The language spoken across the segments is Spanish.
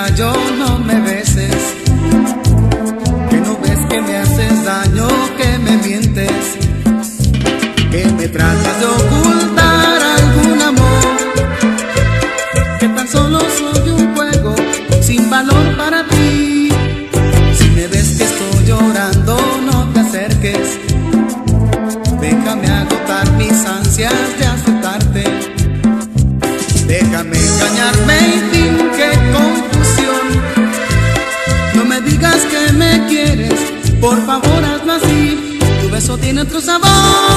gallo, no me beses, que no ves que me haces daño, que me mientes, que me tratas de ocultar algún amor, que tan solo soy un juego sin valor para ti. Si me ves que estoy llorando, no te acerques, déjame agotar mis ansias de aceptarte. Déjame engañarme y fin, qué confusión. No me digas que me quieres, por favor hazlo así. Tu beso tiene otro sabor,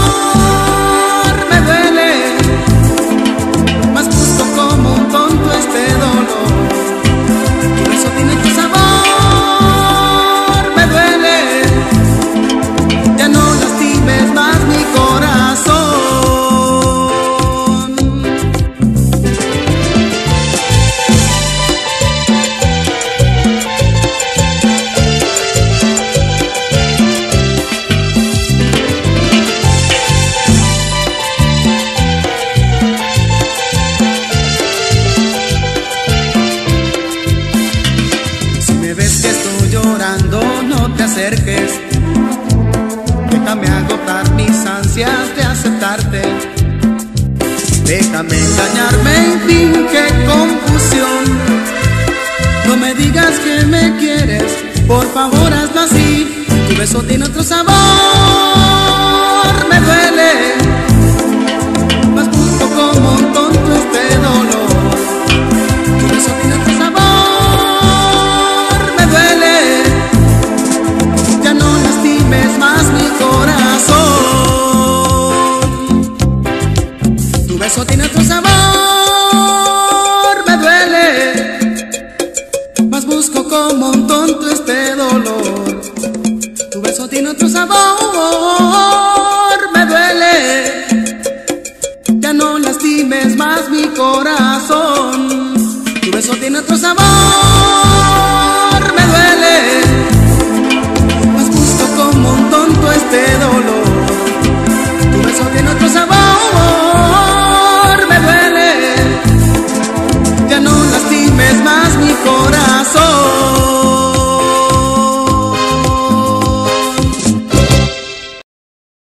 me duele, más justo como un tonto este dolor. Tu beso tiene otro sabor, me duele, ya no lastimes más mi corazón. No te acerques, déjame agotar mis ansias de aceptarte. Déjame engañarme, en fin, qué confusión. No me digas que me quieres, por favor hazlo así. Tu beso tiene otro sabor, me duele, más justo como un tonto este dolor. Tu beso tiene otro sabor, me duele, ya no lastimes más mi corazón. Tu beso tiene otro sabor, me duele, más busco como un tonto este dolor. Tu beso tiene otro sabor, me duele, ya no lastimes más mi corazón.